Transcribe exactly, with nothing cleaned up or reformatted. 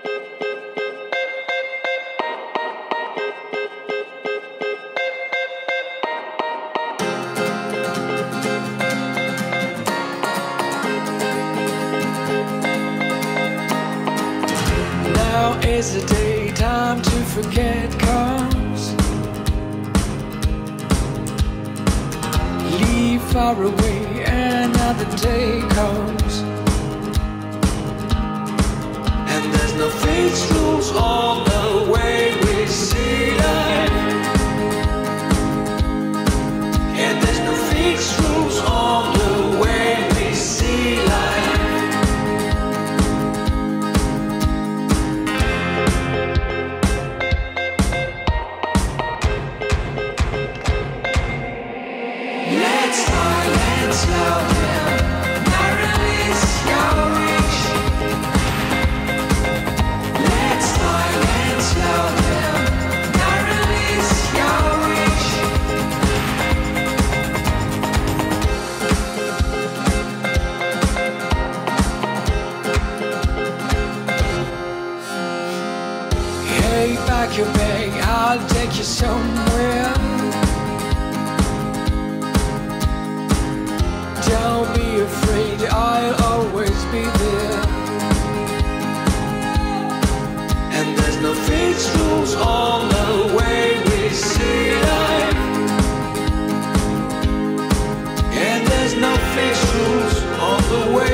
Now is the day, time to forget comes. Leave far away, another day comes. And there's no fixed rules on the way we see life. And there's no fixed rules on the way we see life. Let's fly, let's slow down, now release your reach. Let's fly, let's slow down, now release your reach. Hey, pack your bag, I'll take you somewhere. Don't be afraid, I'll always be there. And there's no fixed rules on the way we see life. And there's no fixed rules on the way